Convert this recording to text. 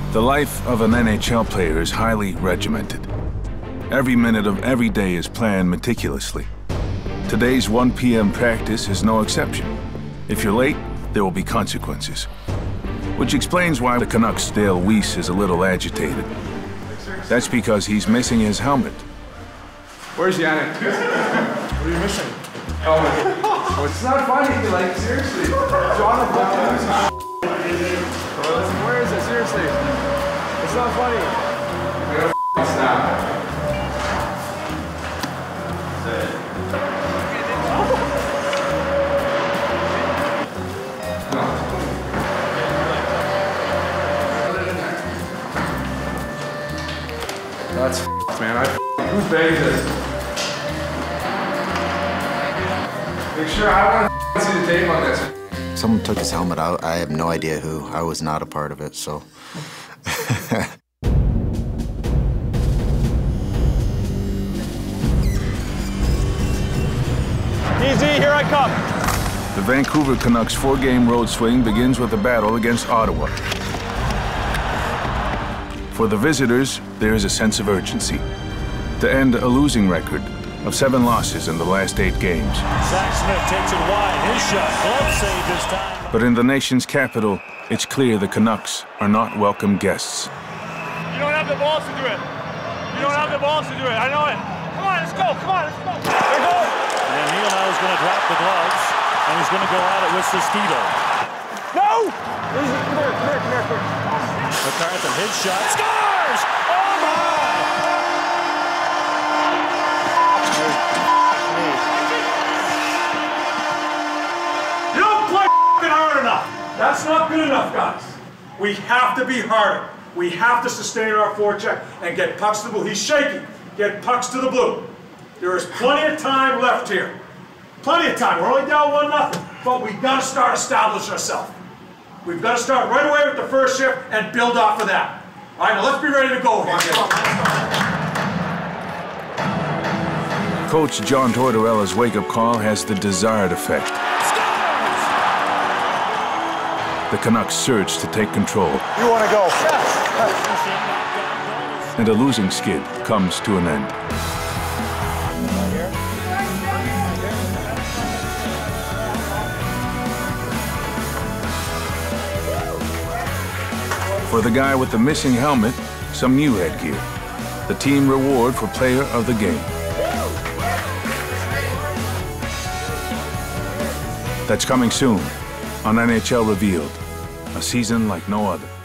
The life of an NHL player is highly regimented. Every minute of every day is planned meticulously. Today's 1 p.m. practice is no exception. If you're late, there will be consequences. Which explains why the Canucks' Dale Weise is a little agitated. That's because he's missing his helmet. Where's Yannick? What are you missing? Oh, it's not funny, like, seriously. Jonathan, where is it? Seriously. It's not funny. I got a snap. That's man. Who begged this? Make sure I want to see the tape on this. Someone took his helmet out. I have no idea who. I was not a part of it, so. Easy, here I come. The Vancouver Canucks' 4-game road swing begins with a battle against Ottawa. For the visitors, there is a sense of urgency to end a losing record of 7 losses in the last 8 games. Zach Smith takes it wide. His shot, glove save this time. But in the nation's capital, it's clear the Canucks are not welcome guests. You don't have the balls to do it. You don't have the balls to do it. I know it. Come on, let's go. Come on, let's go. There goes. And Neil now is going to drop the gloves, and he's going to go at it with Sestito. No! Come here. McCarthy, his shot, scores! Oh my! You don't play hard enough. That's not good enough, guys. We have to be harder. We have to sustain our forecheck and get pucks to the blue. He's shaking. Get pucks to the blue. There is plenty of time left here. Plenty of time. We're only down 1-0. But we've got to start establishing ourselves. We've got to start right away with the first shift and build off of that. All right, now let's be ready to go here. Coach John Tortorella's wake-up call has the desired effect. The Canucks surge to take control. You want to go? And a losing skid comes to an end. For the guy with the missing helmet, some new headgear. The team reward for player of the game. That's coming soon on NHL Revealed, a season like no other.